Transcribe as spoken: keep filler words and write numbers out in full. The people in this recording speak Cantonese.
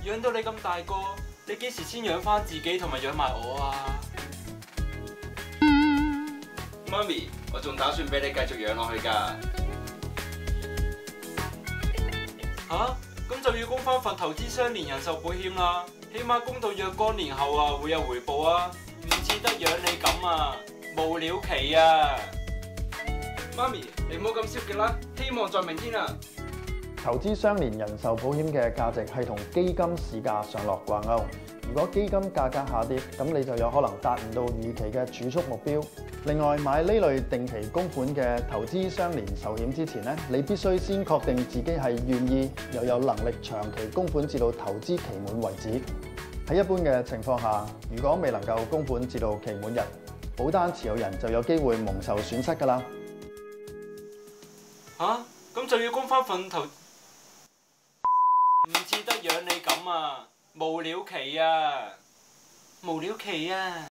養到你咁大個，你幾時先養翻自己同埋養埋我啊？ 媽咪，我仲打算俾你繼續養落去㗎。 吓？咁就要供翻份投資相連人壽保險啦，起碼供到若干年後啊會有回報啊，唔似得養你咁啊，無了期啊！ 媽咪，你唔好咁消極啦，希望在明天啊！ 投資相連人壽保險嘅價值係同基金市價上落掛鈎。如果基金價格下跌，咁你就有可能達唔到預期嘅儲蓄目標。另外，買呢類定期供款嘅投資相連壽險之前咧，你必須先確定自己係願意又有能力長期供款至到投資期滿為止。喺一般嘅情況下，如果未能夠供款至到期滿日，保單持有人就有機會蒙受損失㗎啦。 吓？咁就要供翻份投，唔似得養你咁啊，無了期啊，無了期啊！